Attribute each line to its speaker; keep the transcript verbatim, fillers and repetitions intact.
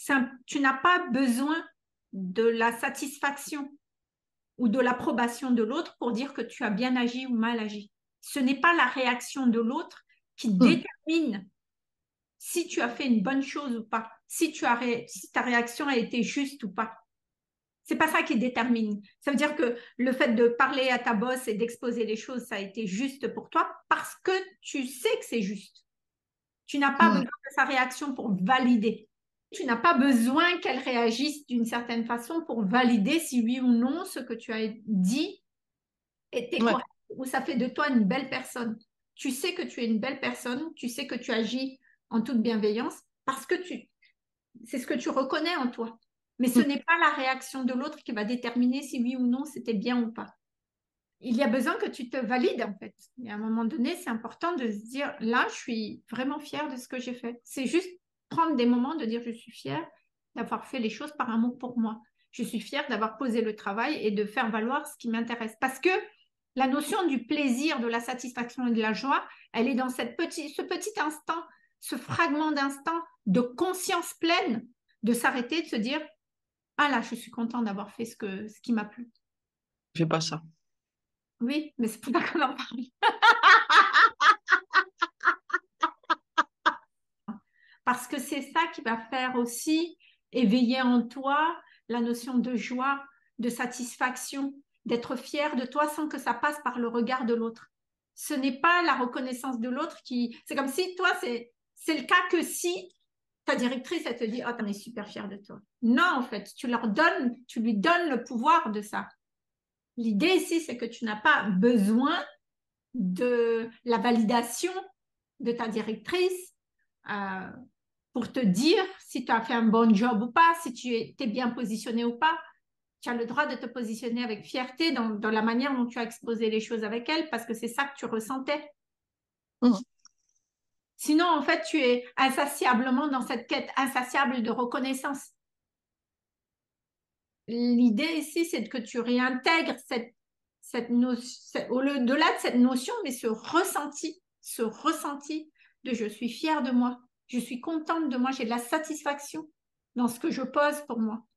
Speaker 1: un, tu n'as pas besoin de la satisfaction ou de l'approbation de l'autre pour dire que tu as bien agi ou mal agi. Ce n'est pas la réaction de l'autre qui
Speaker 2: Hmm.
Speaker 1: détermine si tu as fait une bonne chose ou pas, si, tu as ré... si ta réaction a été juste ou pas. C'est pas ça qui détermine. Ça veut dire que le fait de parler à ta boss et d'exposer les choses, ça a été juste pour toi parce que tu sais que c'est juste. Tu n'as pas
Speaker 2: Ouais.
Speaker 1: besoin de sa réaction pour valider. Tu n'as pas besoin qu'elle réagisse d'une certaine façon pour valider si oui ou non ce que tu as dit était
Speaker 2: Ouais.
Speaker 1: correct ou ça fait de toi une belle personne. Tu sais que tu es une belle personne, tu sais que tu agis en toute bienveillance parce que tu, c'est ce que tu reconnais en toi. Mais ce
Speaker 2: Hmm.
Speaker 1: n'est pas la réaction de l'autre qui va déterminer si oui ou non c'était bien ou pas. Il y a besoin que tu te valides en fait. Et à un moment donné, c'est important de se dire, là, je suis vraiment fière de ce que j'ai fait. C'est juste prendre des moments de dire, je suis fière d'avoir fait les choses par amour pour moi. Je suis fière d'avoir posé le travail et de faire valoir ce qui m'intéresse. Parce que la notion du plaisir, de la satisfaction et de la joie, elle est dans cette petit, ce petit instant, ce fragment d'instant de conscience pleine, de s'arrêter, de se dire, ah là, je suis contente d'avoir fait ce, que, ce qui m'a plu.
Speaker 2: Je fais pas ça.
Speaker 1: Oui, mais c'est pour ça qu'on en parle. Parce que c'est ça qui va faire aussi éveiller en toi la notion de joie, de satisfaction, d'être fier de toi sans que ça passe par le regard de l'autre. Ce n'est pas la reconnaissance de l'autre qui... C'est comme si toi, c'est c'est le cas que si ta directrice, elle te dit, oh, t'en es super fière de toi. Non, en fait, tu leur donnes, tu lui donnes le pouvoir de ça. L'idée ici, c'est que tu n'as pas besoin de la validation de ta directrice euh, pour te dire si tu as fait un bon job ou pas, si tu es, es bien positionné ou pas. Tu as le droit de te positionner avec fierté dans, dans la manière dont tu as exposé les choses avec elle parce que c'est ça que tu ressentais.
Speaker 2: Hmm.
Speaker 1: Sinon, en fait, tu es insatiablement dans cette quête insatiable de reconnaissance. L'idée ici, c'est que tu réintègres cette, cette notion, au-delà de cette notion, mais ce ressenti, ce ressenti de je suis fière de moi, je suis contente de moi, j'ai de la satisfaction dans ce que je pose pour moi.